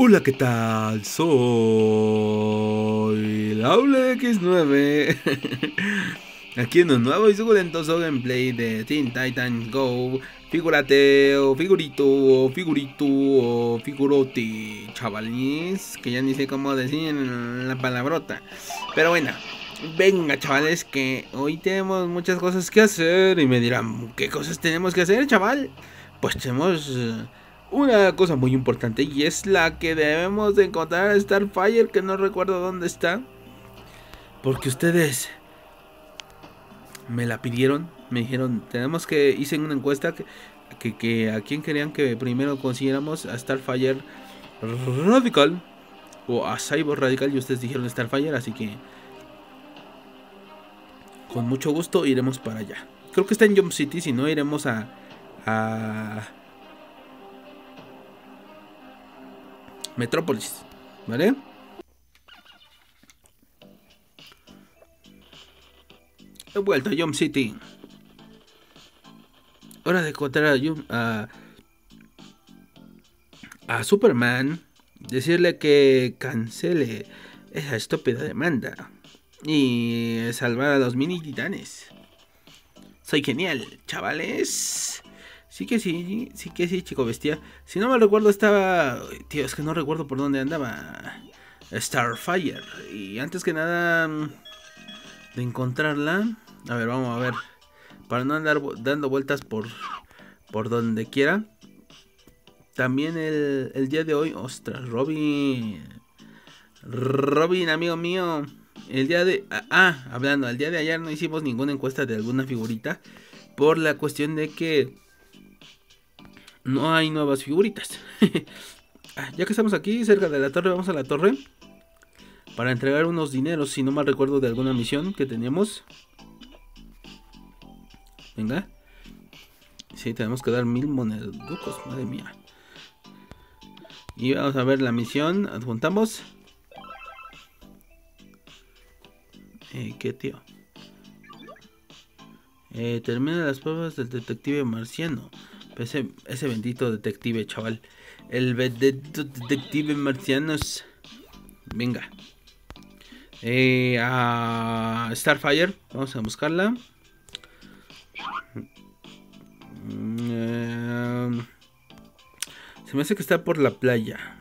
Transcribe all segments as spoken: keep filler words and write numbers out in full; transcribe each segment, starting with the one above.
Hola, ¿qué tal? Soy Laule equis nueve. Aquí en un nuevo y suculentoso gameplay de Teen Titans Go. Figurate, o figurito, o figurito, o figurote, chavales. Que ya ni sé cómo decir la palabrota. Pero bueno, venga, chavales, que hoy tenemos muchas cosas que hacer. Y me dirán, ¿qué cosas tenemos que hacer, chaval? Pues tenemos una cosa muy importante, y es la que debemos de encontrar a Starfire, que no recuerdo dónde está, porque ustedes me la pidieron. Me dijeron, tenemos que, hice una encuesta que, que, que a quién querían que primero consiguiéramos, a Starfire Radical o a Cyborg Radical, y ustedes dijeron Starfire, así que con mucho gusto iremos para allá. Creo que está en Jump City, si no iremos a a Metrópolis, ¿vale? He vuelto a Jump City. Hora de encontrar a, a, a Superman, decirle que cancele esa estúpida demanda y salvar a los mini titanes. Soy genial, chavales. Sí que sí, sí que sí, chico bestia. Si no me recuerdo estaba... Tío, es que no recuerdo por dónde andaba Starfire. Y antes que nada de encontrarla, a ver, vamos a ver, para no andar dando vueltas por por donde quiera. También el, el día de hoy, ostras, Robin, Robin, amigo mío, el día de, ah, hablando, el día de ayer no hicimos ninguna encuesta de alguna figurita, por la cuestión de que no hay nuevas figuritas. Ya que estamos aquí cerca de la torre, vamos a la torre para entregar unos dineros, si no mal recuerdo, de alguna misión que teníamos. Venga. Sí, tenemos que dar mil moneducos, madre mía. Y vamos a ver la misión. Adjuntamos. Eh, ¿Qué, tío? Eh, termina las pruebas del detective marciano. Ese, ese bendito detective, chaval. El bendito detective marciano. Venga. Eh, a Starfire. Vamos a buscarla. Eh, se me hace que está por la playa.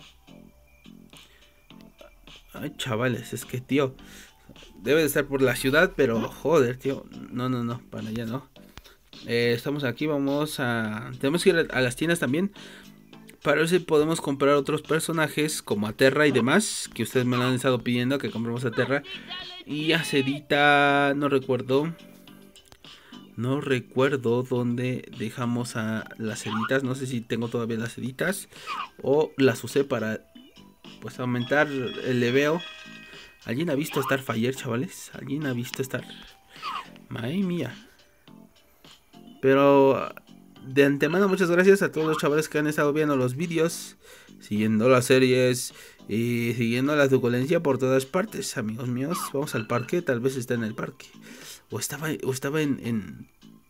Ay, chavales, es que, tío, debe de estar por la ciudad, pero joder, tío. No, no, no, para allá no. Eh, estamos aquí, vamos a... Tenemos que ir a las tiendas también, para ver si podemos comprar otros personajes como a Terra y demás, que ustedes me lo han estado pidiendo, que compremos a Terra. Y a Sedita, no recuerdo. No recuerdo dónde dejamos a las Seditas. No sé si tengo todavía las Seditas o las usé para, pues, aumentar el leveo. ¿Alguien ha visto Starfire, chavales? ¿Alguien ha visto Star? Madre mía. Pero de antemano, muchas gracias a todos los chavales que han estado viendo los vídeos, siguiendo las series y siguiendo la suculencia por todas partes, amigos míos. Vamos al parque, tal vez está en el parque. O estaba, o estaba en, en,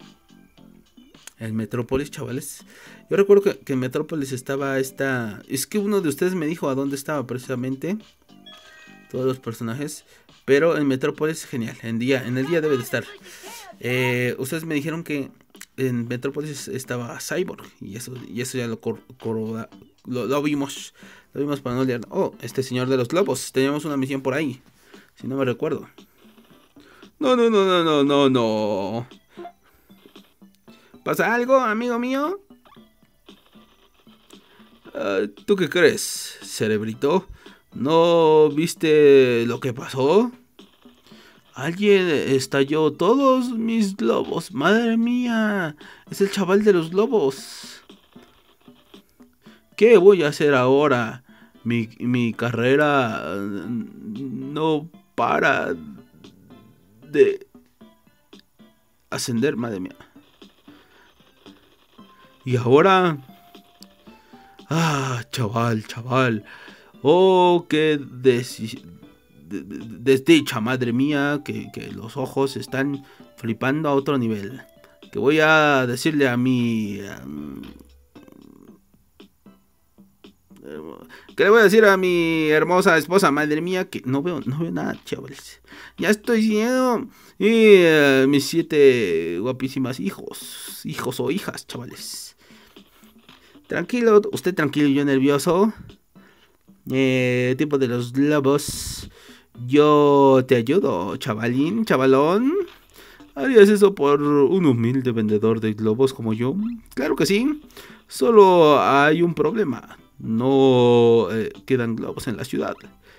en Metrópolis, chavales. Yo recuerdo que, que en Metrópolis estaba esta... Es que uno de ustedes me dijo a dónde estaba precisamente todos los personajes. Pero en Metrópolis, genial. En, día, en el día debe de estar. Eh, ustedes me dijeron que en Metrópolis estaba Cyborg. Y eso, y eso ya lo, cor, cor, lo, lo vimos. Lo vimos para no leer. Oh, este señor de los lobos. Teníamos una misión por ahí, si no me recuerdo. No, no, no, no, no, no, no. ¿Pasa algo, amigo mío? Uh, ¿Tú qué crees, cerebrito? ¿No viste lo que pasó? Alguien estalló todos mis globos. Madre mía, es el chaval de los globos. ¿Qué voy a hacer ahora? Mi, mi carrera no para de ascender, madre mía. Y ahora... Ah, chaval, chaval. Oh, qué des... desdicha, madre mía, que, que los ojos están flipando a otro nivel. Que voy a decirle a mi... Um, ¿Qué le voy a decir a mi hermosa esposa? Madre mía, que no veo, no veo nada, chavales. Ya estoy ciego. Y uh, mis siete guapísimas hijos. Hijos o hijas, chavales. Tranquilo, usted tranquilo, yo nervioso. Eh, tiempo de los globos. Yo te ayudo, chavalín, chavalón. ¿Harías eso por un humilde vendedor de globos como yo? Claro que sí. Solo hay un problema. No eh, quedan globos en la ciudad.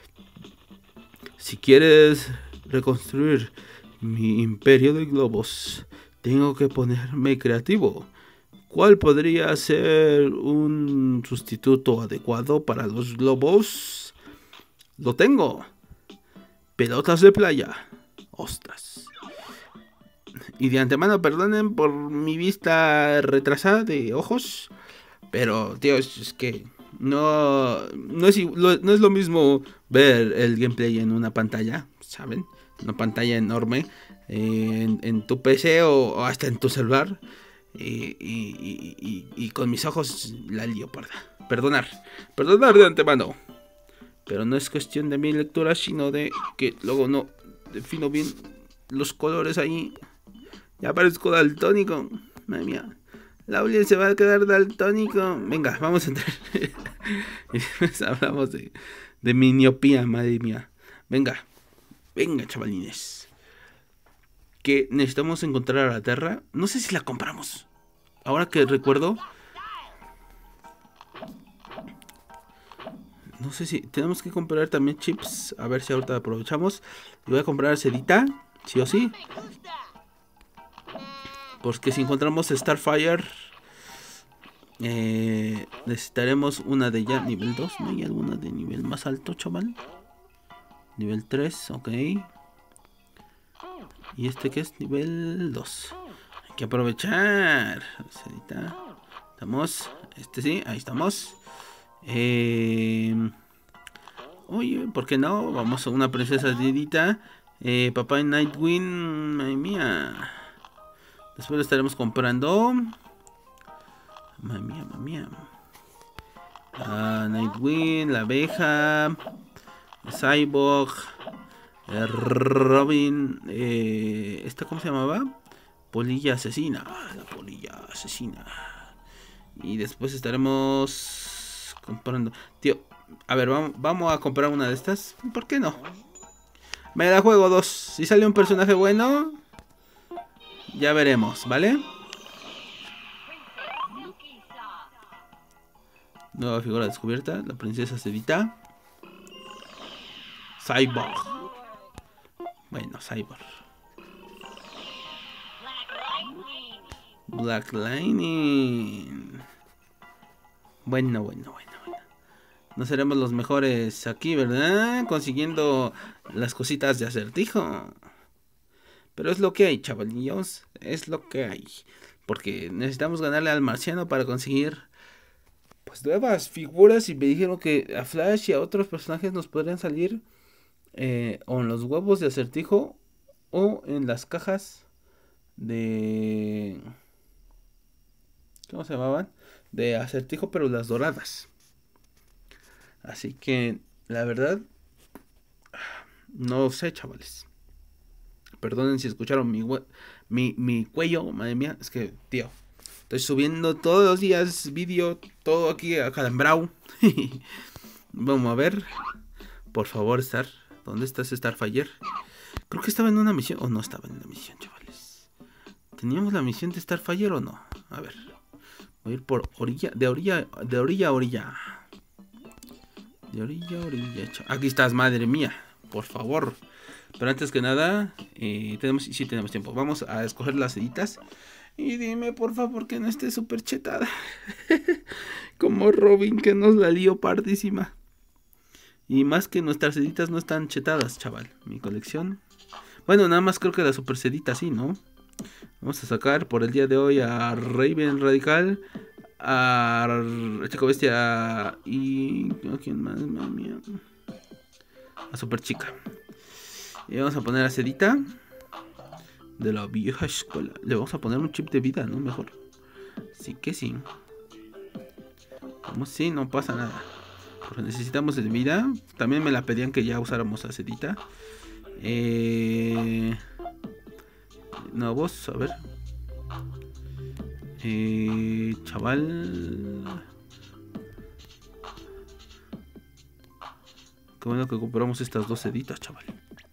Si quieres reconstruir mi imperio de globos, tengo que ponerme creativo. ¿Cuál podría ser un sustituto adecuado para los globos? Lo tengo. Pelotas de playa. Ostras. Y de antemano perdonen por mi vista retrasada de ojos. Pero, tío, es que no, no, es, no es lo mismo ver el gameplay en una pantalla, ¿saben? Una pantalla enorme en, en tu P C o, o hasta en tu celular. Y, y, y, y, y con mis ojos la lío, parda. Perdonar, perdonar de antemano. Pero no es cuestión de mi lectura, sino de que luego no defino bien los colores ahí. Ya parezco daltónico. Madre mía. La Uli se va a quedar daltónico. Venga, vamos a entrar. Y después hablamos de, de mi miopía, madre mía. Venga, venga, chavalines. Que necesitamos encontrar a la Terra. No sé si la compramos. Ahora que recuerdo. No sé si tenemos que comprar también chips. A ver si ahorita aprovechamos. Y voy a comprar sedita, sí o sí. Porque si encontramos Starfire, eh, necesitaremos una de ya nivel dos. ¿No hay alguna de nivel más alto, chaval? Nivel tres, ok. Y este que es nivel dos. Hay que aprovechar. Sedita. Estamos. Este sí, ahí estamos. Eh, oye, ¿por qué no? Vamos a una princesa sedita. Eh, papá Nightwing. Madre mía. Después lo estaremos comprando. Madre mía, madre mía. Ah, Nightwing, la abeja. Cyborg. Eh, Robin. Eh, ¿Esta cómo se llamaba? Polilla asesina. La polilla asesina. Y después estaremos comprando. Tío, a ver, vamos, vamos a comprar una de estas. ¿Por qué no? Me la juego dos. Si sale un personaje bueno, ya veremos, ¿vale? Nueva figura descubierta. La princesa sedita. Cyborg. Bueno, Cyborg. Black Lightning. Bueno, bueno, bueno, bueno. No seremos los mejores aquí, ¿verdad? Consiguiendo las cositas de acertijo. Pero es lo que hay, chavalillos. Es lo que hay. Porque necesitamos ganarle al marciano para conseguir pues nuevas figuras. Y me dijeron que a Flash y a otros personajes nos podrían salir eh, o en los huevos de acertijo o en las cajas de... ¿cómo se llamaban? De acertijo, pero las doradas. Así que la verdad no sé, chavales. Perdonen si escucharon mi, mi, mi cuello, madre mía. Es que, tío, estoy subiendo todos los días vídeo, todo aquí acalambrado. Vamos a ver. Por favor, Star. ¿Dónde estás, Starfire? Creo que estaba en una misión. O no estaba en una misión, chavales. ¿Teníamos la misión de Starfire o no? A ver. Voy a ir por orilla. De orilla, de orilla a orilla. De orilla a orilla. Aquí estás, madre mía. Por favor. Pero antes que nada, eh, tenemos, sí tenemos tiempo. Vamos a escoger las seditas. Y dime, por favor, que no esté súper chetada. Como Robin, que nos la lió pardísima. Y más que nuestras seditas no están chetadas, chaval. Mi colección. Bueno, nada más creo que la super sedita sí, ¿no? Vamos a sacar por el día de hoy a Raven Radical. A Chico Bestia. Y... ¿a quién más? Madre mía. A Super Chica. Y vamos a poner a sedita de la vieja escuela. Le vamos a poner un chip de vida, ¿no? Mejor. Sí que sí. Como si no pasa nada. Porque necesitamos de vida. También me la pedían que ya usáramos a Sedita. Eh... Nuevos, a ver. Eh... Chaval. Qué bueno que compramos estas dos Seditas, chaval.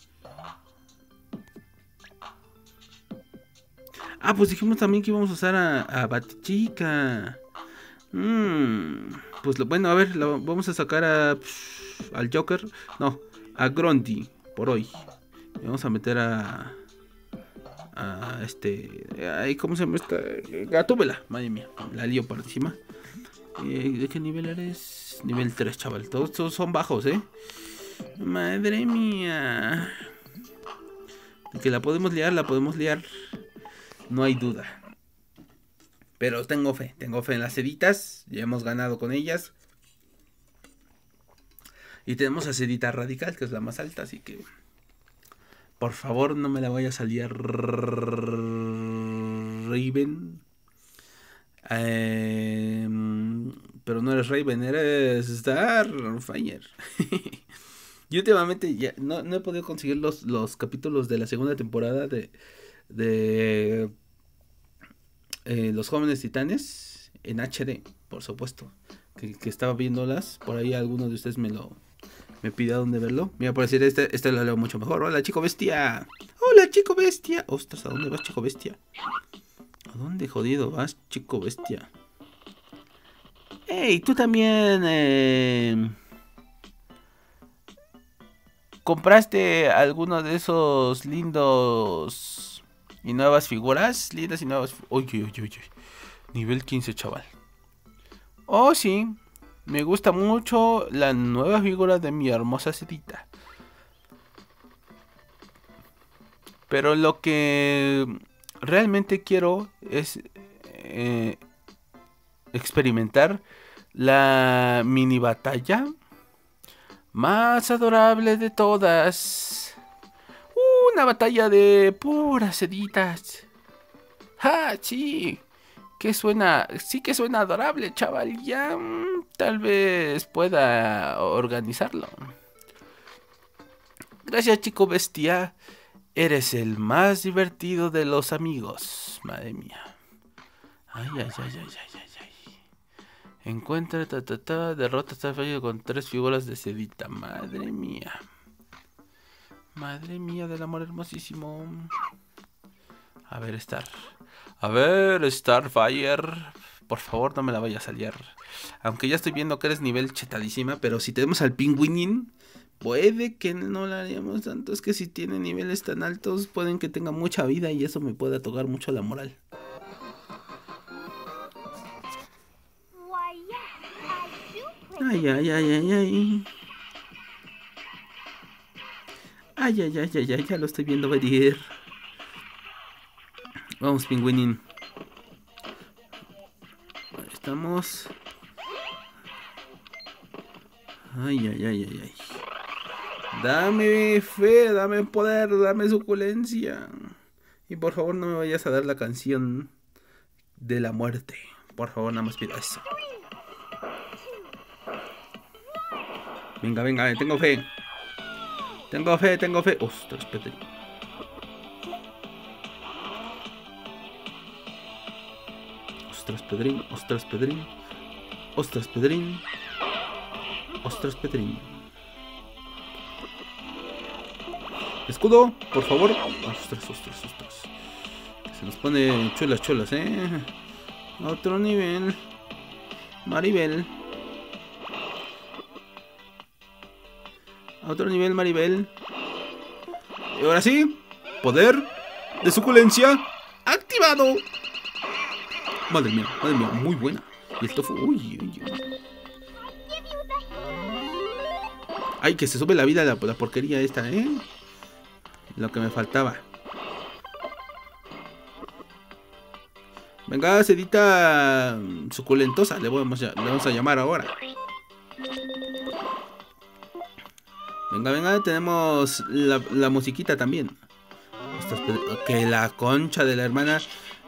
Ah, pues dijimos también que íbamos a usar a, a Batichica. Mm, pues lo, bueno, a ver, lo, vamos a sacar a pff, al Joker. No, a Grunty por hoy. Y vamos a meter a a este, ay, ¿cómo se llama esta? Gatúbela, madre mía, la lío por encima. Eh, ¿De qué nivel eres? Nivel tres, chaval. Todos, todos son bajos, ¿eh? Madre mía. De que la podemos liar, la podemos liar. No hay duda. Pero tengo fe, tengo fe en las Seditas. Ya hemos ganado con ellas. Y tenemos a Sedita Radical, que es la más alta, así que... Por favor, no me la vaya a salir Raven. Eh, pero no eres Raven, eres Starfire. Y últimamente ya no, no he podido conseguir los, los capítulos de la segunda temporada de, de eh, Los Jóvenes Titanes en H D, por supuesto. Que, que estaba viéndolas. Por ahí alguno de ustedes me lo... Me pide a dónde verlo. Mira, por decir, este, este lo leo mucho mejor. Hola, chico bestia. Hola, chico bestia. Ostras, ¿a dónde vas, chico bestia? ¿A dónde, jodido, vas, chico bestia? Ey, tú también... Eh... ¿Compraste alguno de esos lindos y nuevas figuras? Lindas y nuevas... Oye, oye, oye. Nivel quince, chaval. Oh, sí. Me gusta mucho la nueva figura de mi hermosa Sedita. Pero lo que realmente quiero es eh, experimentar la mini batalla más adorable de todas. Una batalla de puras Seditas. ¡Ah, sí! Que suena, sí que suena adorable, chaval. Ya mmm, tal vez pueda organizarlo. Gracias, chico bestia. Eres el más divertido de los amigos. Madre mía. Ay, ay, ay, ay, ay, ay, ay. Encuentra, ta, ta, ta. Derrota esta falla con tres figuras de Sedita. Madre mía. Madre mía del amor hermosísimo. A ver, Star. A ver, Starfire. Por favor, no me la vayas a liar. Aunque ya estoy viendo que eres nivel chetadísima. Pero si tenemos al Pingüinín, puede que no la haríamos tanto. Es que si tiene niveles tan altos, pueden que tenga mucha vida. Y eso me puede tocar mucho la moral. Ay, ay, ay, ay, ay. Ay, ay, ay, ay, ay, ya lo estoy viendo venir. Vamos, Pingüinín. Ahí estamos. Ay, ay, ay, ay, ay. Dame fe, dame poder, dame suculencia. Y por favor no me vayas a dar la canción de la muerte. Por favor, nada más pido eso. Venga, venga, tengo fe. Tengo fe, tengo fe. Ostras, Pedrín. Ostras, Pedrín, ostras, Pedrín. Ostras, Pedrín. Ostras, Pedrín. Escudo, por favor. Ostras, ostras, ostras. Se nos pone chulas, chulas, eh. A otro nivel. Maribel. A otro nivel, Maribel. Y ahora sí, poder de suculencia activado. Madre mía, madre mía, muy buena. Y esto fue... Uy, uy, uy. Ay, que se sube la vida la, la porquería esta, ¿eh? Lo que me faltaba. Venga, Sedita suculentosa, le vamos a, le vamos a llamar ahora. Venga, venga, tenemos la, la musiquita también. Que la concha de la hermana.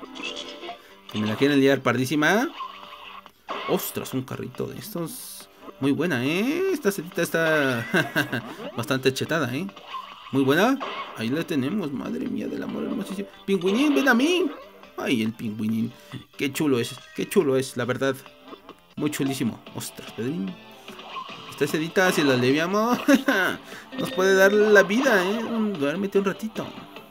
Que me la quieren liar pardísima. Ostras, un carrito de estos. Muy buena, ¿eh? Esta sedita está bastante chetada, ¿eh? Muy buena. Ahí la tenemos, madre mía del amor hermosísimo. Pingüinín, ven a mí. Ay, el pingüinín. Qué chulo es, qué chulo es, la verdad. Muy chulísimo. Ostras, Pedrín. Esta sedita, si la aliviamos, nos puede dar la vida, ¿eh? Duérmete un ratito.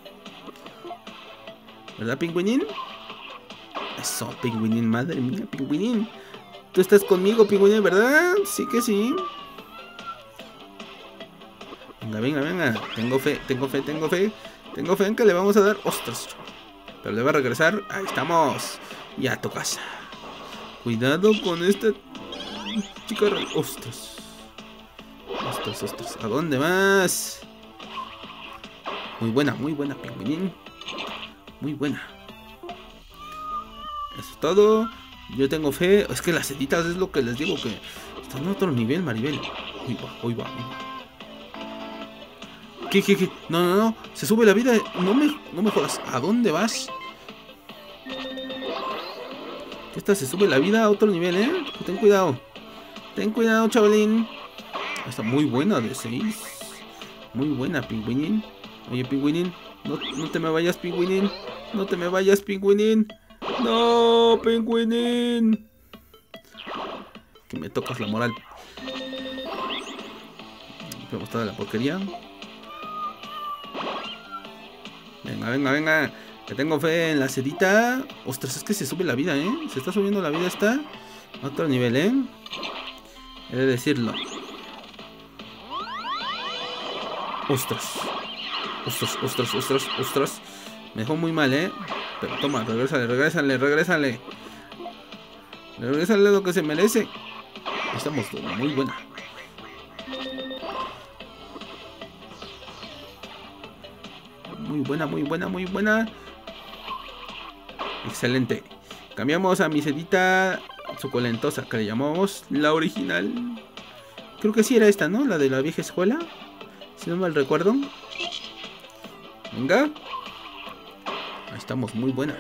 ¿Verdad, pingüinín? Eso, pingüinín, madre mía, pingüinín. Tú estás conmigo, pingüinín, ¿verdad? Sí que sí. Venga, venga, venga. Tengo fe, tengo fe, tengo fe. Tengo fe en que le vamos a dar. Ostras. Pero le va a regresar. Ahí estamos. Ya a tu casa. Cuidado con esta chica. Ostras. Ostras, ostras. ¿A dónde vas? Muy buena, muy buena, pingüinín. Muy buena. Eso es todo. Yo tengo fe. Es que las seditas es lo que les digo, que están en otro nivel, Maribel. Uy, va, uy, va, uy, va. ¿Qué, qué, qué? No, no, no. Se sube la vida. No me, no me jodas. ¿A dónde vas? Esta se sube la vida a otro nivel, ¿eh? Ten cuidado. Ten cuidado, chavalín. Está muy buena de seis. Muy buena, pingüinín. Oye, pingüinín. No, no te me vayas, pingüinín. No te me vayas, pingüinín. No, pingüinín. Que me tocas la moral. Me gusta la porquería. Venga, venga, venga. Que tengo fe en la sedita. Ostras, es que se sube la vida, ¿eh? Se está subiendo la vida esta. A otro nivel, ¿eh? He de decirlo. Ostras. Ostras, ostras, ostras, ostras. Me dejó muy mal, ¿eh? Pero toma, regrésale, regrésale, regrésale. Regrésale lo que se merece. Estamos muy buena. Muy buena, muy buena, muy buena. Excelente. Cambiamos a mi sedita suculentosa, que le llamamos la original. Creo que sí era esta, ¿no? La de la vieja escuela. Si no mal recuerdo. Venga. Ahí estamos, muy buena.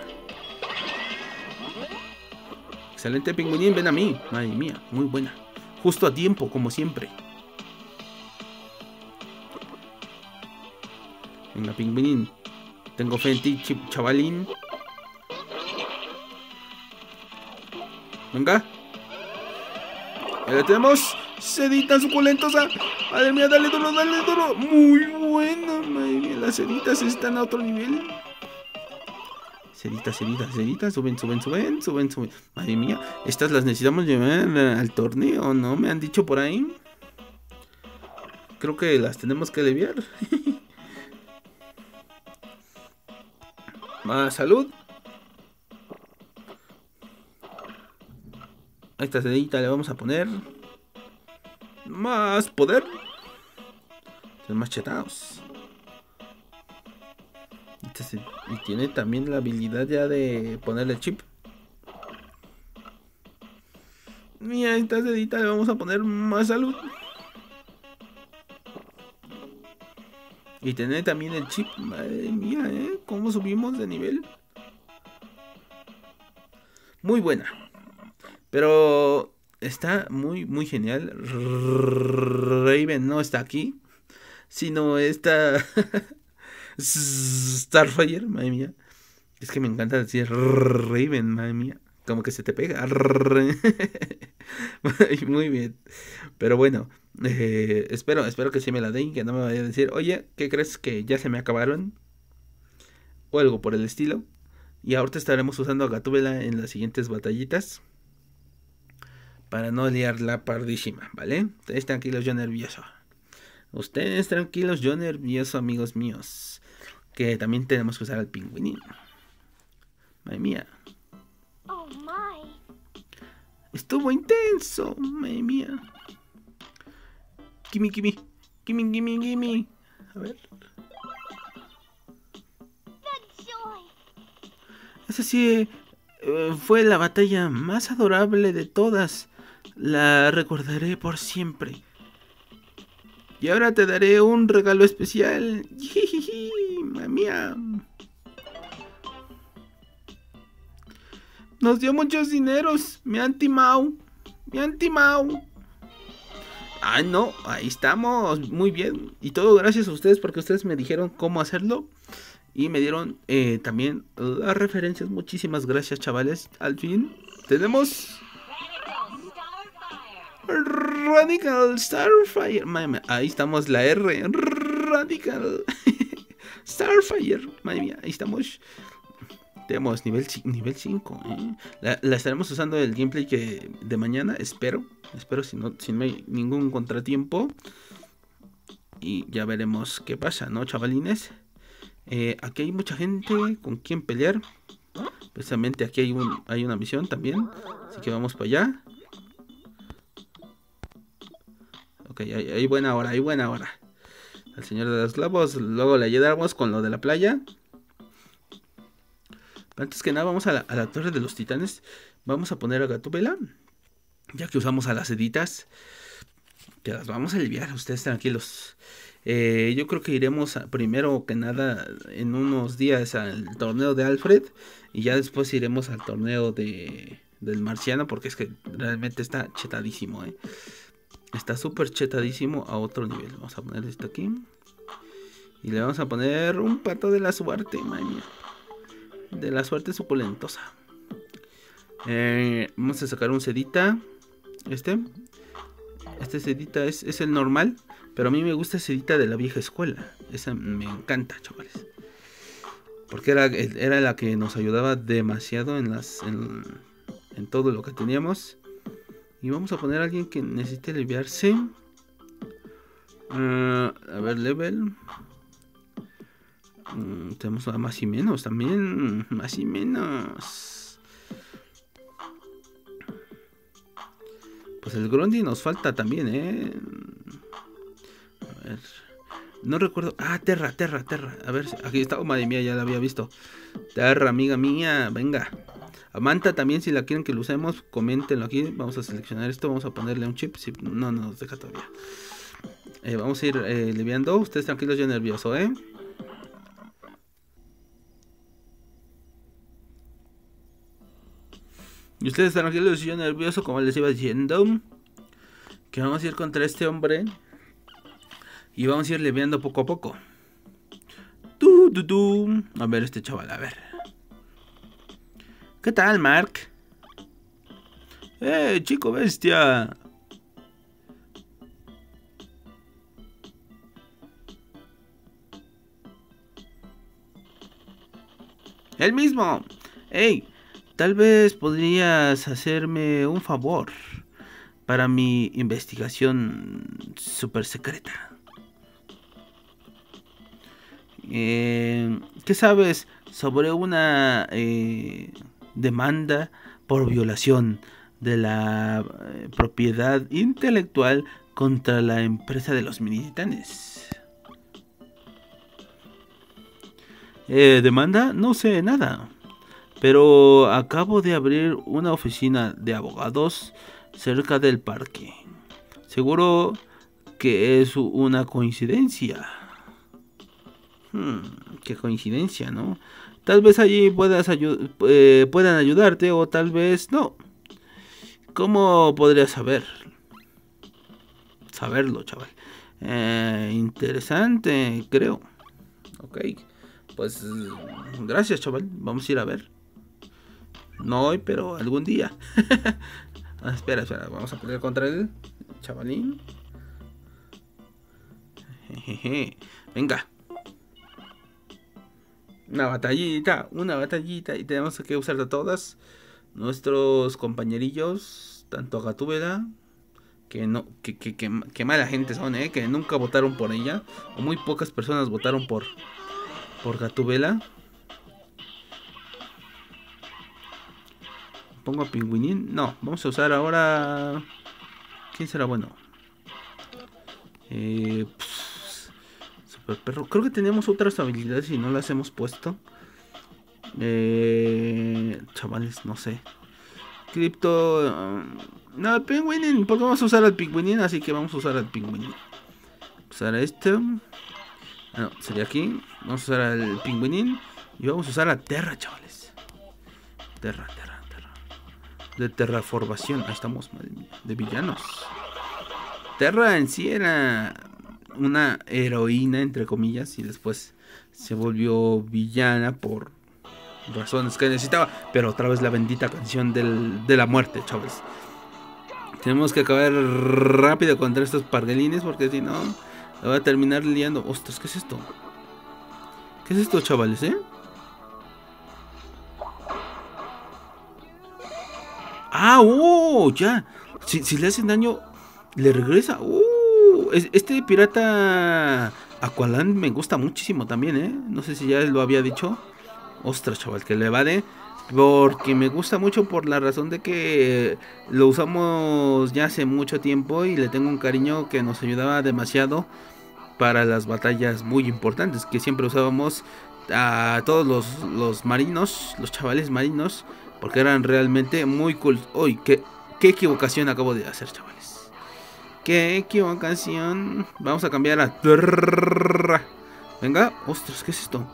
Excelente, pingüinín, ven a mí. Madre mía, muy buena. Justo a tiempo, como siempre. Venga, pingüinín. Tengo fe en ti, chavalín. Venga. Ahí la tenemos. Sedita suculentosa. Madre mía, dale duro, dale duro. Muy buena, madre mía. Las seditas están a otro nivel. Seditas, seditas, seditas. Suben, suben, suben, suben, suben. Madre mía, estas las necesitamos llevar al torneo, ¿no? Me han dicho por ahí. Creo que las tenemos que aliviar. Más salud. A esta sedita le vamos a poner más poder. Son más chetados. Y tiene también la habilidad ya de ponerle chip. Y a esta sedita le vamos a poner más salud. Y tener también el chip. Madre mía, ¿eh? ¿Cómo subimos de nivel? Muy buena. Pero está muy, muy genial. Raven no está aquí. Sino está... Starfire, madre mía. Es que me encanta decir Raven, madre mía. Como que se te pega. Muy bien. Pero bueno. Eh, espero, espero que sí me la den. Que no me vaya a decir, oye, ¿qué crees que ya se me acabaron? O algo por el estilo. Y ahorita estaremos usando a Gatúbela en las siguientes batallitas. Para no liar la pardísima, ¿vale? Ustedes tranquilos, yo nervioso. Ustedes tranquilos, yo nervioso, amigos míos. Que también tenemos que usar al pingüinín. Madre mía. Oh my. Estuvo intenso, madre mía. Gimme, gimme, gimme, gimme, gimme. A ver. Esa sí eh, fue la batalla más adorable de todas. La recordaré por siempre. Y ahora te daré un regalo especial. Jijiji, mamá mía. Nos dio muchos dineros. Me han timado. Me han timado. Ah, no, ahí estamos, muy bien. Y todo gracias a ustedes porque ustedes me dijeron cómo hacerlo. Y me dieron eh, también las referencias. Muchísimas gracias, chavales. Al fin tenemos Radical Starfire. Mami, ahí estamos, la R. Radical Starfire. Madre mía, ahí estamos. Tenemos nivel nivel cinco. ¿eh? La, la estaremos usando el gameplay que de mañana. Espero. Espero si no, si no hay ningún contratiempo. Y ya veremos qué pasa, ¿no, chavalines? Eh, aquí hay mucha gente con quien pelear. Precisamente aquí hay, un, hay una misión también. Así que vamos para allá. Ok, hay, hay buena hora, hay buena hora. Al señor de los globos. Luego le ayudamos con lo de la playa. Antes que nada vamos a la, a la torre de los titanes. Vamos a poner a Gatúbela. Ya que usamos a las heditas, que las vamos a aliviar, ustedes tranquilos. Eh, yo creo que iremos a, primero que nada en unos días al torneo de Alfred. Y ya después iremos al torneo de, del marciano. Porque es que realmente está chetadísimo, eh. Está súper chetadísimo a otro nivel. Vamos a poner esto aquí. Y le vamos a poner un pato de la suerte, madre mía. De la suerte suculentosa. Eh, vamos a sacar un sedita. Este. Este sedita es, es el normal. Pero a mí me gusta sedita de la vieja escuela. Esa me encanta, chavales. Porque era, era la que nos ayudaba demasiado en las en, en todo lo que teníamos. Y vamos a poner a alguien que necesite aliviarse. Uh, a ver, level. Uh, tenemos a más y menos también. Más y menos. Pues el Grundy nos falta también, ¿eh? A ver. No recuerdo. Ah, Terra, Terra, Terra. A ver, aquí está. Oh, madre mía, ya la había visto. Terra, amiga mía. Venga. A Manta también, si la quieren que lo usemos, coméntenlo aquí. Vamos a seleccionar esto. Vamos a ponerle un chip. Si no, no nos deja todavía. Eh, vamos a ir eh, aliviando. Ustedes tranquilos, yo nervioso, ¿eh? Y ustedes tranquilos, yo nervioso, como les iba diciendo. Que vamos a ir contra este hombre. Y vamos a ir aliviando poco a poco. Tu, tu, tu. A ver, este chaval, a ver. ¿Qué tal, Mark? ¡Eh, chico bestia! ¡El mismo! ¡Ey! Tal vez podrías hacerme un favor para mi investigación super secreta. Eh, ¿Qué sabes sobre una eh, demanda por violación de la eh, propiedad intelectual contra la empresa de los mini titanes? Eh, ¿Demanda? No sé nada. Pero acabo de abrir una oficina de abogados cerca del parque. Seguro que es una coincidencia. Hmm, qué coincidencia, ¿no? Tal vez allí puedas ayu eh, puedan ayudarte o tal vez no. ¿Cómo podrías saber? Saberlo, chaval. Eh, interesante, creo. Ok, pues gracias, chaval. Vamos a ir a ver. No hoy, pero algún día. ah, espera, espera. Vamos a pelear contra el chavalín. Jejeje. Venga. Una batallita, una batallita. Y tenemos que usar a todas nuestros compañerillos. Tanto a Gatúbela. Que no, que, que, que, que mala gente son, eh. Que nunca votaron por ella. O muy pocas personas votaron por Por Gatúbela. Pongo a Pingüinín. No, vamos a usar ahora. ¿Quién será bueno? Eh, pss, super perro. Creo que teníamos otras habilidades y no las hemos puesto. Eh, chavales, no sé. Crypto. Uh, no, Pingüinín. Porque vamos a usar al Pingüinín. Así que vamos a usar al Pingüinín. Usar a este. Ah, no, sería aquí. Vamos a usar al Pingüinín. Y vamos a usar a Terra, chavales. Terra, Terra. De terraformación, ahí estamos, madre mía, de villanos. Terra en sí era una heroína, entre comillas, y después se volvió villana por razones que necesitaba. Pero otra vez la bendita canción del, de la muerte, chavales. Tenemos que acabar rápido contra estos parguelines, porque si no, la voy a terminar liando. Ostras, ¿qué es esto? ¿Qué es esto, chavales, eh? Ah, oh, ya. Si, si le hacen daño, le regresa. Uh, este pirata Aqualand me gusta muchísimo también, ¿eh? No sé si ya lo había dicho. Ostras, chaval, que le evade. Porque me gusta mucho por la razón de que lo usamos ya hace mucho tiempo y le tengo un cariño que nos ayudaba demasiado para las batallas muy importantes que siempre usábamos a todos los, los marinos, los chavales marinos, porque eran realmente muy cool. Uy, qué, qué equivocación acabo de hacer, chavales. Qué equivocación. Vamos a cambiar a Terra. Venga, ostras, ¿qué es esto?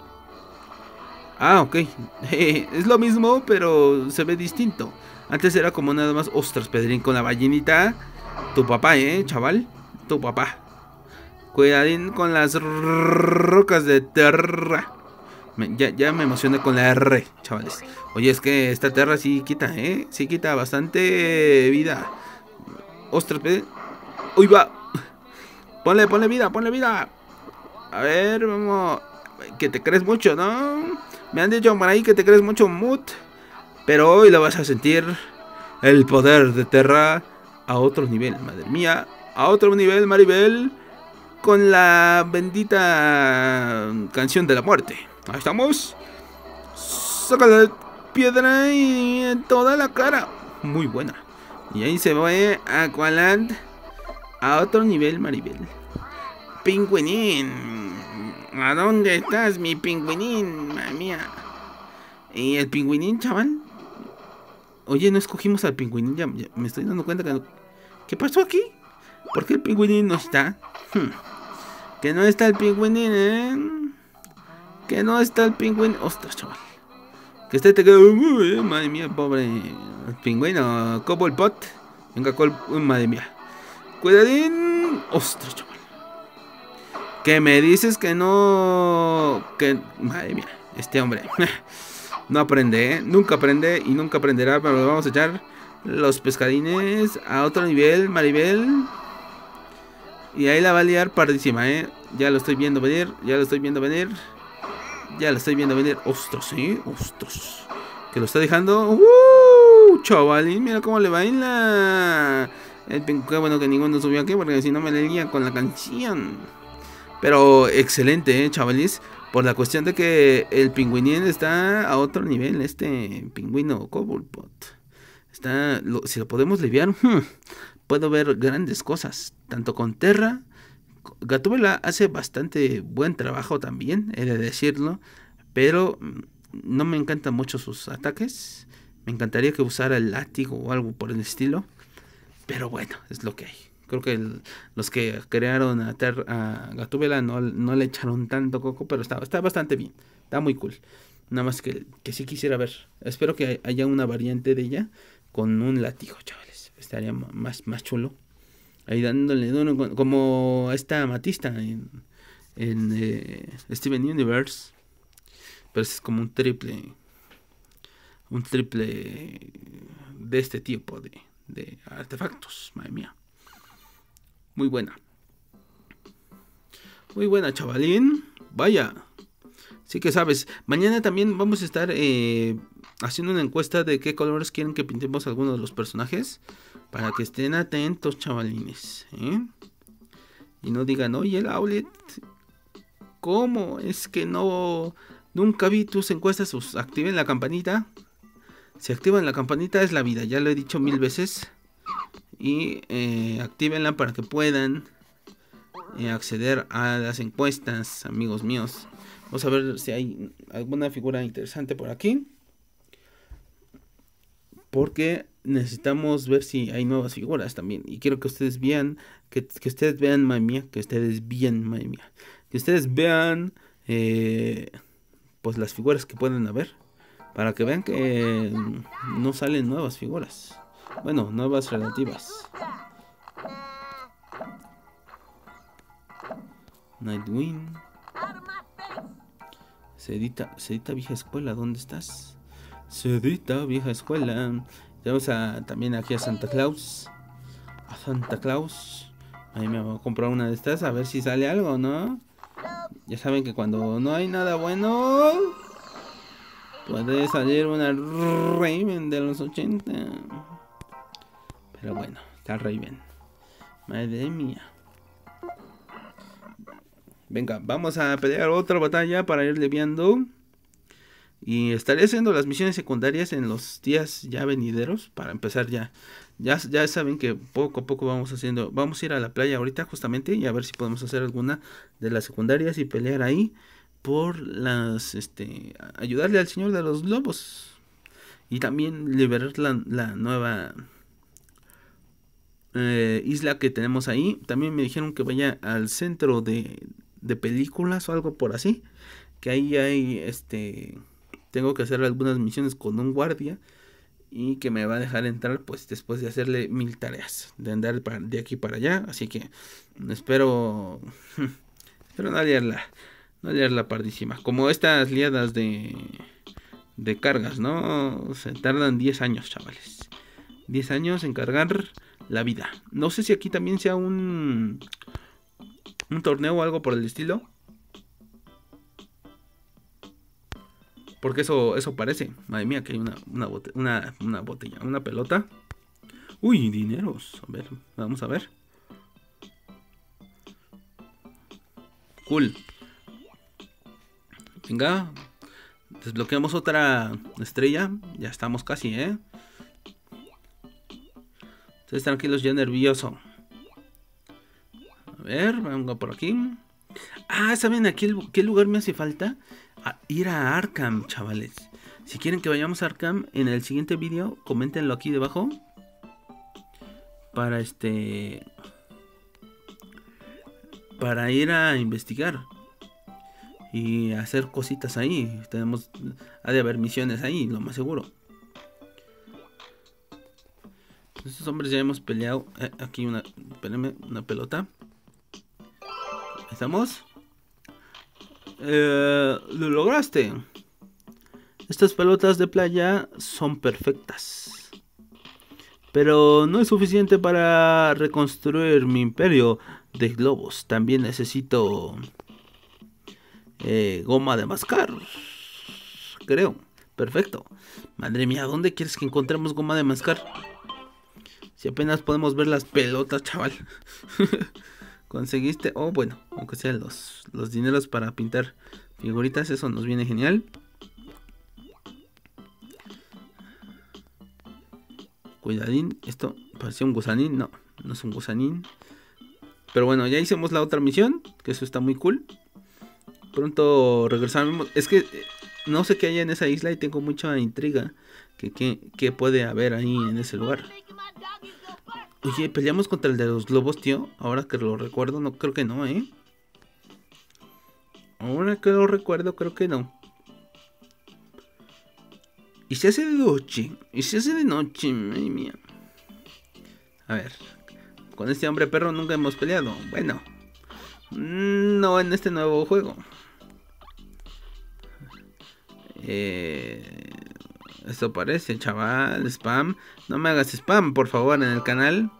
Ah, ok. Es lo mismo, pero se ve distinto. Antes era como nada más, ostras, Pedrín, con la ballenita. Tu papá, eh, chaval. Tu papá. Cuidadín con las rocas de Terra. Me, ya, ya me emocioné con la R, chavales. Oye, es que esta Terra sí quita, eh. Sí quita bastante vida. Ostras, Pedrín. Uy, va. Ponle, ponle vida, ponle vida. A ver, vamos. Que te crees mucho, ¿no? Me han dicho por ahí que te crees mucho, Mut. Pero hoy lo vas a sentir. El poder de Terra a otro nivel, madre mía. A otro nivel, Maribel. Con la bendita canción de la muerte. Ahí estamos. Saca la piedra y en toda la cara. Muy buena. Y ahí se va Aqualand a otro nivel, Maribel. Pingüinín. ¿A dónde estás, mi pingüinín? Madre mía. ¿Y el pingüinín, chaval? Oye, no escogimos al pingüinín. Ya, ya me estoy dando cuenta que no... ¿Qué pasó aquí? ¿Por qué el pingüinín no está? Hmm. Que no está el pingüinín, ¿eh? Que no está el pingüinín. Ostras, chaval. Que este te quedó... Uh, madre mía, pobre pingüino. Cobblepot. Venga, col... Uh, madre mía. Cuidadín. Ostras, chaval. Que me dices que no... Que... Madre mía, este hombre no aprende, ¿eh? Nunca aprende y nunca aprenderá. Pero vamos a echar los pescadines a otro nivel, Maribel. Y ahí la va a liar pardísima, ¿eh? Ya lo estoy viendo venir, ya lo estoy viendo venir. Ya lo estoy viendo venir. Ostras, ¿eh? Ostras. Que lo está dejando... ¡Uh! Chavalín, mira cómo le baila. El Qué bueno que ninguno subió aquí, porque si no me leía con la canción. Pero excelente, ¿eh, chavalis? Por la cuestión de que el pingüinín está a otro nivel. Este pingüino Cobblepot está, lo, si lo podemos lidiar, hmm, puedo ver grandes cosas. Tanto con Terra. Gatúbela hace bastante buen trabajo también, he de decirlo. Pero no me encantan mucho sus ataques. Me encantaría que usara el látigo o algo por el estilo. Pero bueno, es lo que hay. Creo que el, los que crearon a, Ter, a Gatúbela no, no le echaron tanto coco, pero está, está bastante bien. Está muy cool. Nada más que, que sí quisiera ver. Espero que haya una variante de ella con un látigo, chavales. Estaría más, más chulo. Ahí dándole uno, como esta Amatista en, en eh, Steven Universe. Pero es como un triple. Un triple de este tipo de, de artefactos. Madre mía. Muy buena. Muy buena, chavalín. Vaya. Sí que sabes. Mañana también vamos a estar eh, haciendo una encuesta de qué colores quieren que pintemos algunos de los personajes. Para que estén atentos, chavalines. ¿eh? Y no digan, oye, el Aulet, ¿cómo? Es que no... Nunca vi tus encuestas. Pues activen la campanita. Si activan la campanita es la vida. Ya lo he dicho mil veces. Y eh, actívenla para que puedan eh, acceder a las encuestas, amigos míos. Vamos a ver si hay alguna figura interesante por aquí. Porque necesitamos ver si hay nuevas figuras también. Y quiero que ustedes vean, que, que ustedes vean, madre mía, que ustedes vean, madre mía. Que ustedes vean, eh, pues las figuras que pueden haber. Para que vean que eh, no salen nuevas figuras. Bueno, nuevas relativas. Nightwing. Cedita, Cedita vieja escuela, ¿dónde estás? Cedita vieja escuela. Tenemos a, también aquí a Santa Claus. A Santa Claus. Ahí me voy a comprar una de estas a ver si sale algo, ¿no? Ya saben que cuando no hay nada bueno, puede salir una Raven de los ochenta. Pero bueno, está Raven. Madre mía. Venga, vamos a pelear otra batalla para ir leviando. Y estaré haciendo las misiones secundarias en los días ya venideros. Para empezar ya. Ya, ya saben que poco a poco vamos haciendo. Vamos a ir a la playa ahorita justamente. Y a ver si podemos hacer alguna de las secundarias. Y pelear ahí. Por las... este ayudarle al señor de los globos. Y también liberar la, la nueva... Eh, isla que tenemos ahí. También me dijeron que vaya al centro de, de películas o algo por así. Que ahí hay este... tengo que hacer algunas misiones con un guardia. Y que me va a dejar entrar pues después de hacerle mil tareas. De andar de aquí para allá. Así que espero... espero no liarla. No liarla pardísima. Como estas liadas de... de cargas, ¿no? Se tardan diez años, chavales. diez años en cargar la vida. No sé si aquí también sea un... un torneo o algo por el estilo. Porque eso, eso parece. Madre mía, que hay una, una, bote, una, una botella, una pelota. Uy, dineros. A ver, vamos a ver. Cool. Venga. Desbloqueamos otra estrella. Ya estamos casi, ¿eh? Ustedes tranquilos, ya nervioso. A ver, vengo por aquí. Ah, ¿saben a qué, qué lugar me hace falta? A ir a Arkham, chavales. Si quieren que vayamos a Arkham en el siguiente vídeo, coméntenlo aquí debajo. Para este... para ir a investigar. Y hacer cositas ahí. Tenemos... ha de haber misiones ahí, lo más seguro. Estos hombres ya hemos peleado. Eh, aquí una... espérenme, una pelota. ¿Estamos? Eh, lo lograste. Estas pelotas de playa son perfectas. Pero no es suficiente para reconstruir mi imperio de globos. También necesito eh, goma de mascar. Creo. Perfecto. Madre mía, ¿dónde quieres que encontremos goma de mascar? Si apenas podemos ver las pelotas, chaval. Conseguiste, oh bueno, aunque sean los, los dineros para pintar figuritas, eso nos viene genial. Cuidadín, esto parecía un gusanín, no, no es un gusanín. Pero bueno, ya hicimos la otra misión, que eso está muy cool. Pronto regresaremos, es que no sé qué hay en esa isla y tengo mucha intriga. Que, que, que puede haber ahí en ese lugar. Oye, ¿peleamos contra el de los globos, tío? Ahora que lo recuerdo, no creo que no, ¿eh? Ahora que lo recuerdo, creo que no. Y se hace de noche. Y se hace de noche, madre mía. A ver. Con este hombre perro nunca hemos peleado. Bueno. No en este nuevo juego. Eh... Esto parece, chaval, spam. No me hagas spam, por favor, en el canal.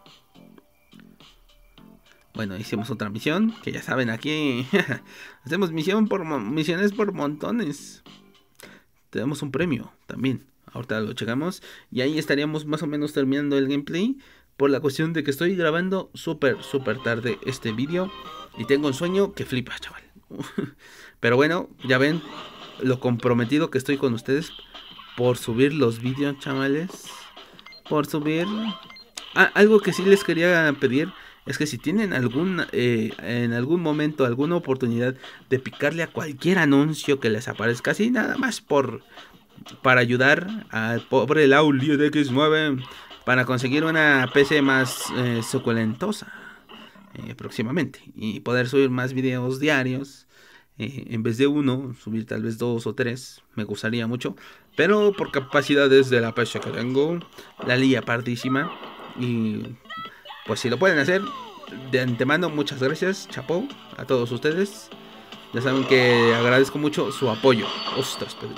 Bueno, hicimos otra misión, que ya saben, aquí hacemos misión por misiones por montones. Tenemos un premio también. Ahorita lo checamos. Y ahí estaríamos más o menos terminando el gameplay. Por la cuestión de que estoy grabando súper, súper tarde este vídeo. Y tengo un sueño que flipa, chaval. Pero bueno, ya ven lo comprometido que estoy con ustedes. Por subir los vídeos, chavales. Por subir. Ah, algo que sí les quería pedir. Es que si tienen algún eh, en algún momento alguna oportunidad de picarle a cualquier anuncio que les aparezca. Así nada más por para ayudar al pobre Laulio de X nueve. Para conseguir una P C más eh, suculentosa. Eh, próximamente. Y poder subir más videos diarios. Eh, en vez de uno, subir tal vez dos o tres. Me gustaría mucho. Pero por capacidades de la P C que tengo, la lía partísima. Y pues si lo pueden hacer, de antemano, muchas gracias, chapó, a todos ustedes. Ya saben que agradezco mucho su apoyo. Ostras, Pedro.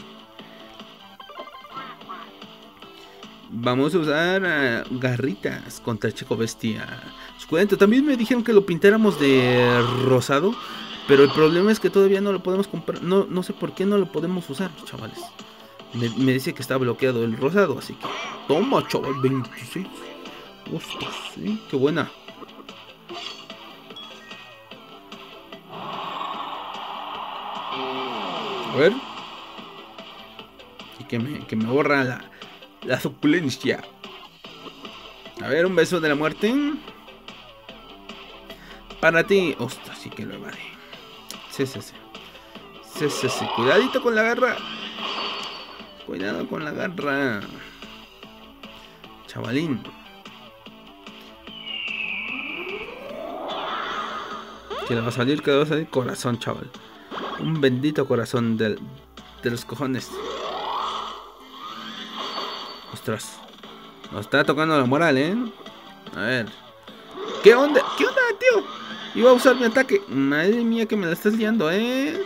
Vamos a usar uh, garritas contra Chico Bestia. Cuento, también me dijeron que lo pintáramos de rosado, pero el problema es que todavía no lo podemos comprar. No, no sé por qué no lo podemos usar, chavales. Me, me dice que está bloqueado el rosado, así que toma, chaval, veintiséis. Ostras, sí, qué buena. A ver. Y que me, que me borra la, la suculencia. A ver, un beso de la muerte. Para ti. Ostras, sí que lo evade. Sí, sí, sí. Sí, sí, sí. Cuidadito con la garra. Cuidado con la garra. Chavalín. Que le va a salir, que le va a salir corazón, chaval. Un bendito corazón de, de los cojones. Ostras. Nos está tocando la moral, ¿eh? A ver. ¿Qué onda? ¿Qué onda, tío? Iba a usar mi ataque. Madre mía, que me la estás liando, ¿eh?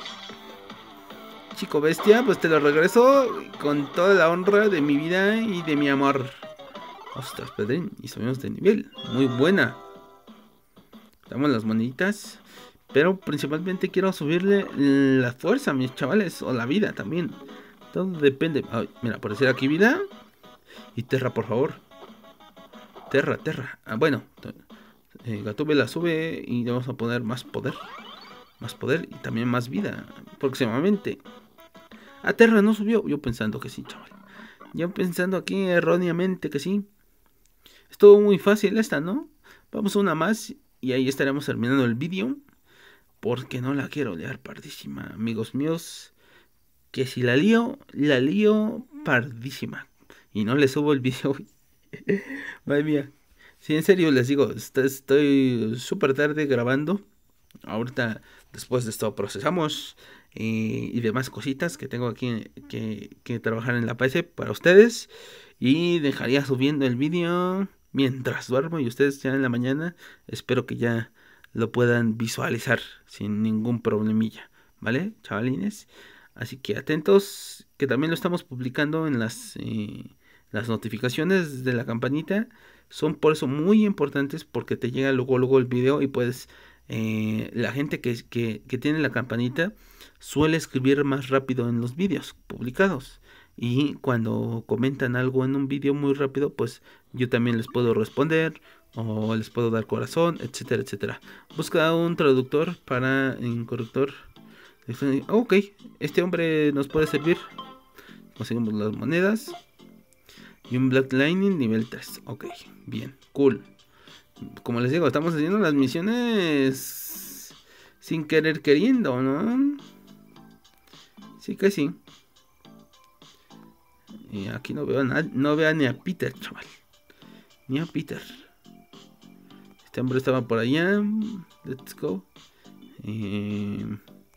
Chico Bestia, pues te lo regreso con toda la honra de mi vida y de mi amor. Ostras, Pedrín. Y subimos de nivel. Muy buena. Damos las moneditas. Pero principalmente quiero subirle la fuerza, mis chavales. O la vida también. Todo depende. Ay, mira, por decir aquí vida. Y Terra, por favor. Terra, Terra. Ah, bueno. Eh, Gatúbela sube y le vamos a poner más poder. Más poder y también más vida. Próximamente. Ah, Terra no subió. Yo pensando que sí, chaval. Yo pensando aquí erróneamente que sí. Estuvo muy fácil esta, ¿no? Vamos a una más y ahí estaremos terminando el vídeo. Porque no la quiero liar pardísima, amigos míos. Que si la lío, la lío pardísima. Y no le subo el video hoy. Madre mía. Sí, en serio les digo, estoy súper tarde grabando. Ahorita, después de esto, procesamos eh, y demás cositas que tengo aquí que, que trabajar en la P C para ustedes. Y dejaría subiendo el vídeo mientras duermo y ustedes ya en la mañana. Espero que ya lo puedan visualizar sin ningún problemilla, ¿vale, chavalines? Así que atentos, que también lo estamos publicando en las, eh, las notificaciones de la campanita. Son por eso muy importantes porque te llega luego luego el video y puedes... Eh, la gente que, que, que tiene la campanita suele escribir más rápido en los vídeos publicados. Y cuando comentan algo en un vídeo muy rápido, pues yo también les puedo responder o les puedo dar corazón, etcétera, etcétera. Busca un traductor para un corrector. Ok, este hombre nos puede servir. Conseguimos las monedas. Y un Black Lightning nivel tres. Ok, bien, cool. Como les digo, estamos haciendo las misiones sin querer queriendo, ¿no? Sí que sí. Y aquí no veo a nadie, no veo ni a Peter, chaval. Ni a Peter. Este hombre estaba por allá. Let's go. Eh...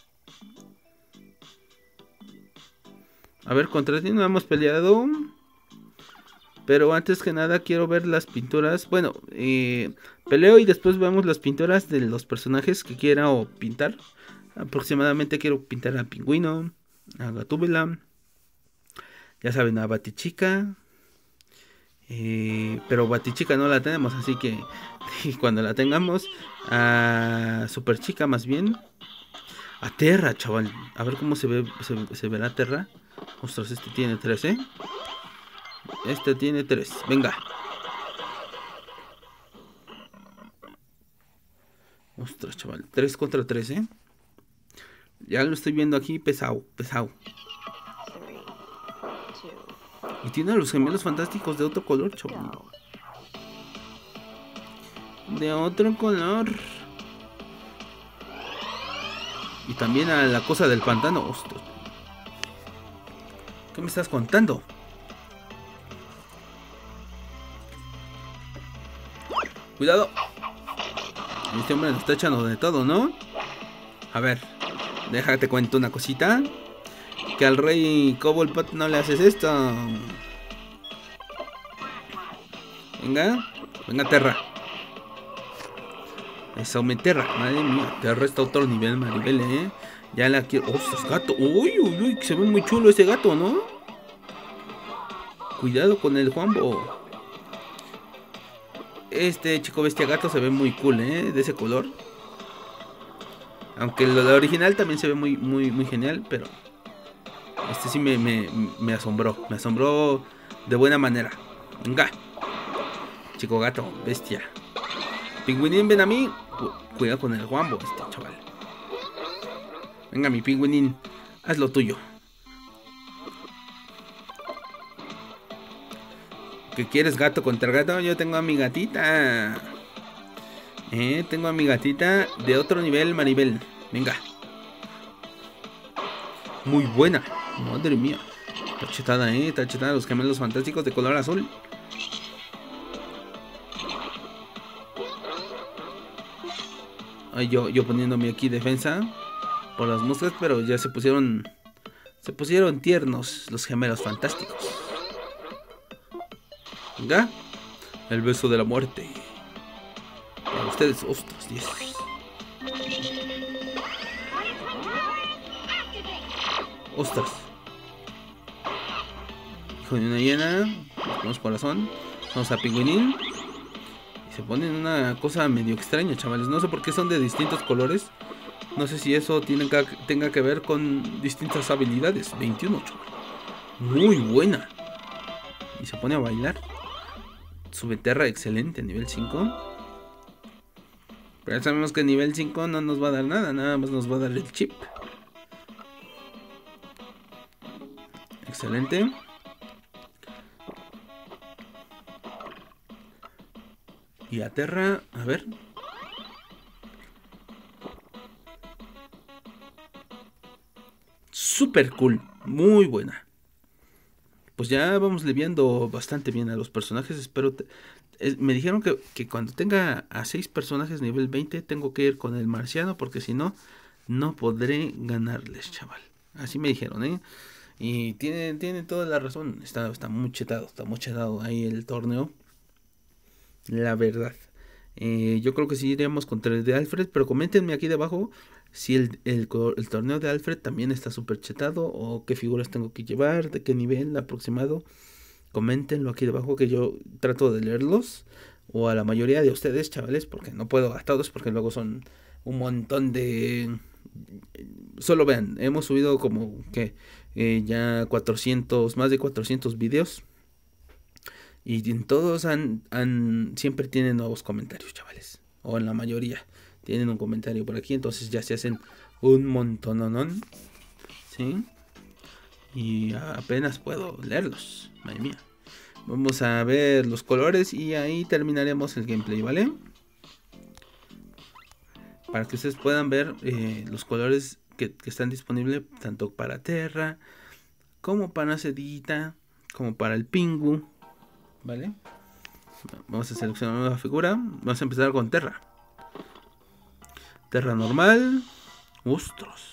A ver, contra ti no hemos peleado. Pero antes que nada quiero ver las pinturas. Bueno, eh, peleo y después vemos las pinturas de los personajes que quiera o pintar. Aproximadamente quiero pintar a Pingüino, a Gatúbela. Ya saben, a Batichica. Eh, pero Batichica no la tenemos, así que cuando la tengamos, a Superchica más bien. A Terra, chaval. A ver cómo se ve, se, se verá Terra. Ostras, este tiene tres, ¿eh? Este tiene tres. Venga. Ostras, chaval. tres contra tres, ¿eh? Ya lo estoy viendo aquí pesado, pesado. Y tiene a los gemelos fantásticos de otro color, chaval. De otro color. Y también a la cosa del pantano. Ostras. ¿Qué me estás contando? Cuidado. Este hombre nos está echando de todo, ¿no? A ver, déjate cuento una cosita. Que al rey Cobblepot no le haces esto. Venga, venga Terra. Eso me Terra, madre mía. Terra está a otro nivel, Maribel, eh. Ya la quiero. ¡Ostras, gato! ¡Uy, uy, uy! Se ve muy chulo ese gato, ¿no? Cuidado con el Juanbo. Este chico bestia gato se ve muy cool, ¿eh? De ese color. Aunque lo de original también se ve muy, muy, muy genial, pero este sí me, me, me asombró. Me asombró de buena manera. Venga. Chico gato, bestia. Pingüinín, ven a mí. Cuidado con el Juanbo, este chaval. Venga, mi pingüinín. Haz lo tuyo. ¿Qué quieres, gato contra gato? Yo tengo a mi gatita. Eh, tengo a mi gatita de otro nivel, Maribel. Venga. Muy buena. Madre mía. Está chetada, eh. Está chetada. Los gemelos fantásticos de color azul. Ay, yo, yo poniéndome aquí defensa por las moscas, pero ya se pusieron. Se pusieron tiernos los gemelos fantásticos. Venga. El beso de la muerte. Para ustedes, ostras, diez. Ostras. Hijo de una hiena. Vamos corazón. Vamos a pingüinín. Y se ponen una cosa medio extraña, chavales. No sé por qué son de distintos colores. No sé si eso tiene que, tenga que ver con distintas habilidades. veintiuno, chaval. Muy buena. Y se pone a bailar. Sube Terra, excelente, nivel cinco. Pero ya sabemos que nivel cinco no nos va a dar nada, nada más nos va a dar el chip. Excelente. Y a Terra, a ver. Super cool, muy buena. Pues ya vamos viendo bastante bien a los personajes. Espero. Te, eh, me dijeron que, que cuando tenga a seis personajes nivel veinte, tengo que ir con el marciano. Porque si no, no podré ganarles, chaval. Así me dijeron, ¿eh? Y tiene, tiene toda la razón. Está, está muy chetado. Está muy chetado ahí el torneo. La verdad. Eh, yo creo que sí iríamos contra el de Alfred. Pero coméntenme aquí debajo si el, el, el torneo de Alfred también está súper chetado. O qué figuras tengo que llevar. De qué nivel aproximado. Coméntenlo aquí debajo que yo trato de leerlos. O a la mayoría de ustedes, chavales. Porque no puedo a todos. Porque luego son un montón de... Solo vean. Hemos subido como que eh, ya cuatrocientos. Más de cuatrocientos videos. Y en todos han, han siempre tienen nuevos comentarios, chavales. O en la mayoría tienen un comentario por aquí. Entonces ya se hacen un montononón. ¿Sí? Y apenas puedo leerlos. Madre mía. Vamos a ver los colores y ahí terminaremos el gameplay, ¿vale? Para que ustedes puedan ver eh, los colores que, que están disponibles. Tanto para Terra, como para Cedita, como para el Pingu. ¿Vale? Vamos a seleccionar una nueva figura. Vamos a empezar con Terra. Terra normal. Ostras.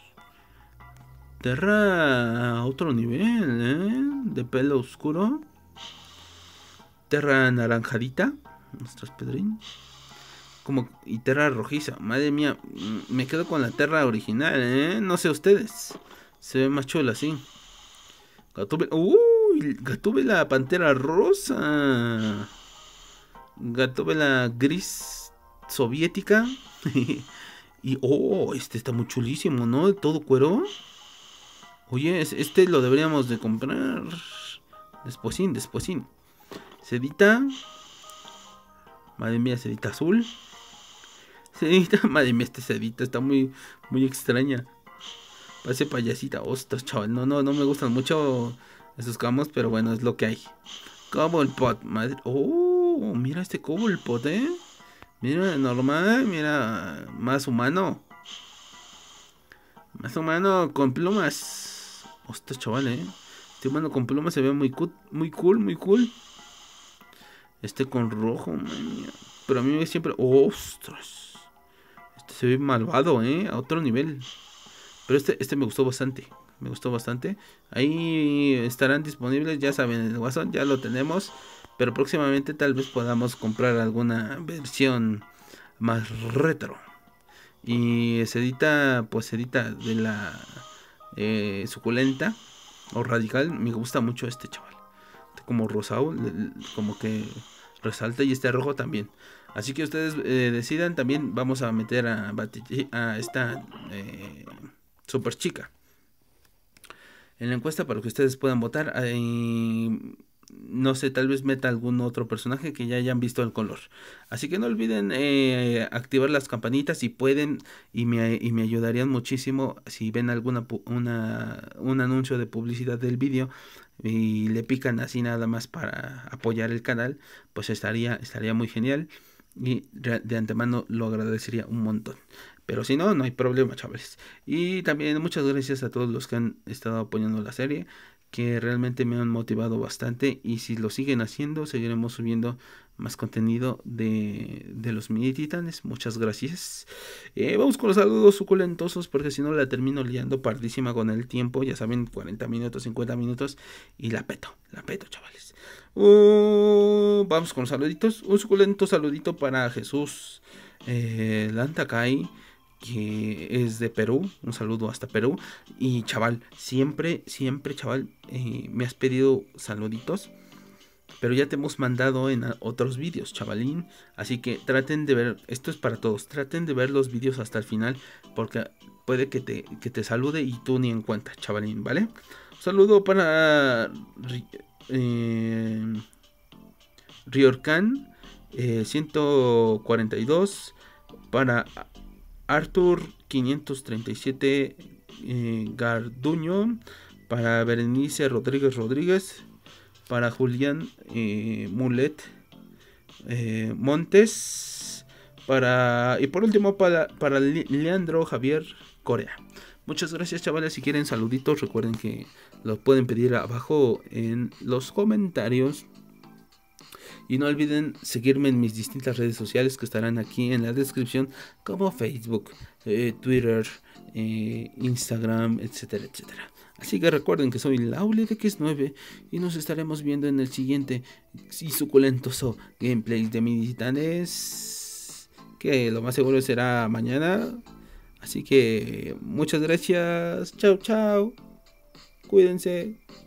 Terra a otro nivel, ¿eh? De pelo oscuro. Terra naranjadita. Ostras, Pedrín. Como, y Terra rojiza. Madre mía. Me quedo con la Terra original, ¿eh? No sé ustedes. Se ve más chula así. Gatúbela. ¡Uy! Gatúbela pantera rosa. Gatúbela gris soviética. Y oh, este está muy chulísimo, ¿no? De todo cuero. Oye, este lo deberíamos de comprar. Despuésín, despuésín. Cedita. Madre mía, Cedita azul. Cedita, madre mía, esta Cedita está muy, muy extraña. Parece payasita. Ostras, chaval. No, no, no me gustan mucho esos camos, pero bueno, es lo que hay. Cobblepot, madre. Oh, mira este Cobblepot, eh. Mira, normal, mira, más humano. Más humano con plumas. Ostras, chaval, eh. Este humano con plumas se ve muy cool, muy cool, muy cool. Este con rojo, man. Pero a mí siempre... Ostras. Este se ve malvado, eh. A otro nivel. Pero este, este me gustó bastante. Me gustó bastante. Ahí estarán disponibles. Ya saben, el Warzone ya lo tenemos. Pero próximamente tal vez podamos comprar alguna versión más retro. Y se edita, pues se edita de la eh, suculenta o radical. Me gusta mucho este chaval. Como rosado, como que resalta, y este rojo también. Así que ustedes eh, decidan. También vamos a meter a, a esta eh, super chica en la encuesta para que ustedes puedan votar. Eh, no sé, tal vez meta algún otro personaje que ya hayan visto el color. Así que no olviden eh, activar las campanitas si pueden, y me, y me ayudarían muchísimo si ven alguna una, un anuncio de publicidad del vídeo y le pican así nada más para apoyar el canal, pues estaría, estaría muy genial, y de antemano lo agradecería un montón. Pero si no, no hay problema, chavales. Y también muchas gracias a todos los que han estado apoyando la serie, que realmente me han motivado bastante. Y si lo siguen haciendo, seguiremos subiendo más contenido de, de los mini titanes. Muchas gracias. Eh, vamos con los saludos suculentosos, porque si no la termino liando pardísima con el tiempo. Ya saben, cuarenta minutos, cincuenta minutos. Y la peto, la peto, chavales. Uh, vamos con los saluditos. Un suculento saludito para Jesús eh, Lantakai, que es de Perú. Un saludo hasta Perú. Y chaval, siempre, siempre chaval, eh, me has pedido saluditos, pero ya te hemos mandado en otros vídeos, chavalín. Así que traten de ver, esto es para todos, traten de ver los vídeos hasta el final, porque puede que te, que te salude y tú ni en cuenta, chavalín, ¿vale? Un saludo para eh, Riorcan eh, ciento cuarenta y dos, para Arthur quinientos treinta y siete eh, Garduño, para Berenice Rodríguez Rodríguez, para Julián eh, Mulet eh, Montes, para y por último para, para Leandro Javier Corea. Muchas gracias, chavales. Si quieren saluditos, recuerden que los pueden pedir abajo en los comentarios. Y no olviden seguirme en mis distintas redes sociales que estarán aquí en la descripción, como Facebook, eh, Twitter, eh, Instagram, etcétera, etcétera. Así que recuerden que soy Laule de X nueve y nos estaremos viendo en el siguiente y suculentoso gameplay de Mini Titanes, que lo más seguro será mañana. Así que muchas gracias. Chao, chao. Cuídense.